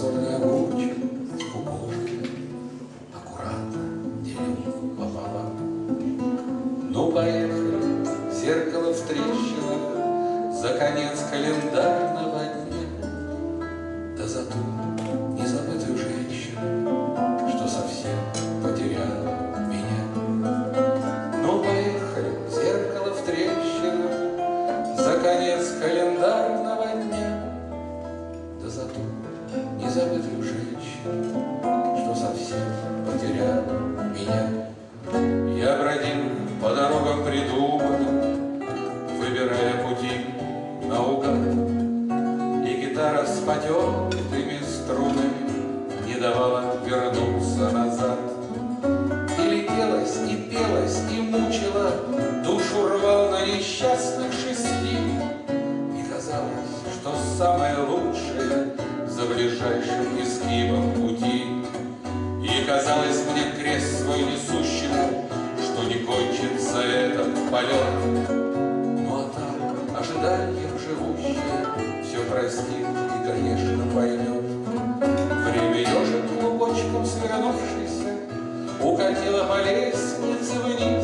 черный огурчик в упорке аккуратно делим пополам. Ну, поехали, зеркало в трещинах, за конец календарного дня. Да за ту незабытую женщину, что совсем потеряла меня. Ну, поехали, зеркало в трещинах, за конец календарного дня. Да за ту незабытую женщину, что совсем потеряла меня. Я бродил по дорогам придуманным, выбирая пути наугад, и гитара с потертыми струнами не давала вернуться назад. И летелась, и пелась, и мучила, душу рвал на несчастных шести. И казалось, что самое лучшее за ближайшим изгибом пути. И казалось мне крест свой несущему, что не кончится этот полет. Ну а там, ожиданием живущее, все простит и, конечно, поймет. Время ежик клубочком свернувшийся укатило по лестнице вниз.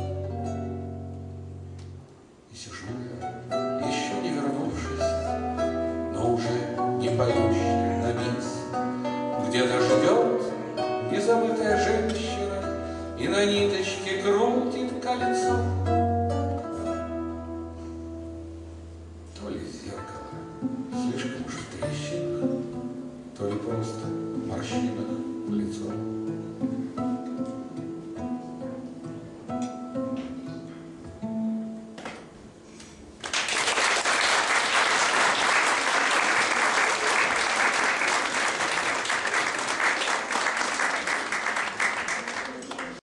И сижу я, еще не вернувшись, но уже не поющий на бис. Где-то ждет незабытая женщина и на ниточке крутит кольцо. То ли зеркало слишком уж в трещинах, то ли просто в морщинах лицо.